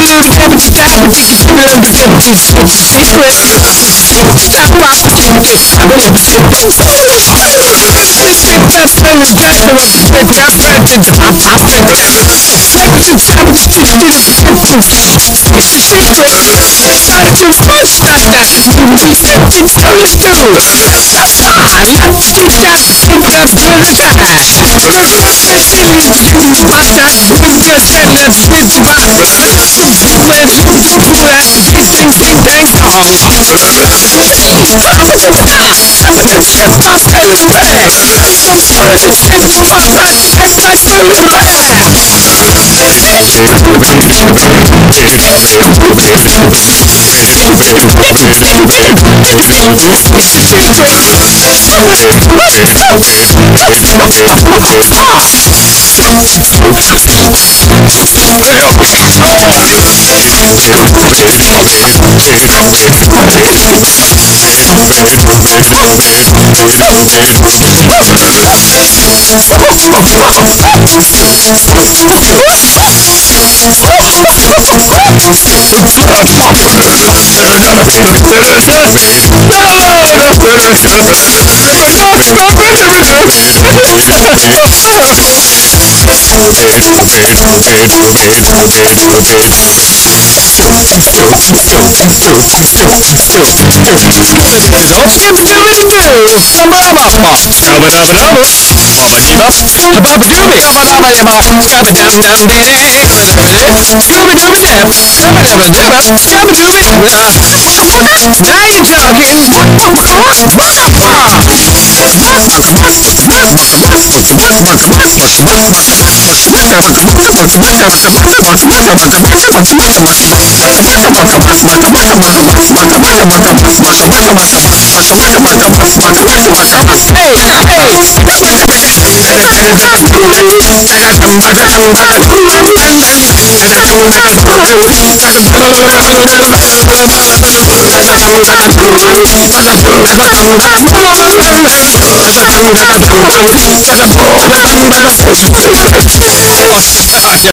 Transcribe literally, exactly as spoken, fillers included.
little damage style, but you can feel the difference. Secret. Stop rocking. I believe it's it. This big best friend is back to us. Big best friend is I'm popping. Like the time of the street, it is different. It's a secret. Not too much like that. We think it's very true. Ah, let's get that big best friend is back. Hey!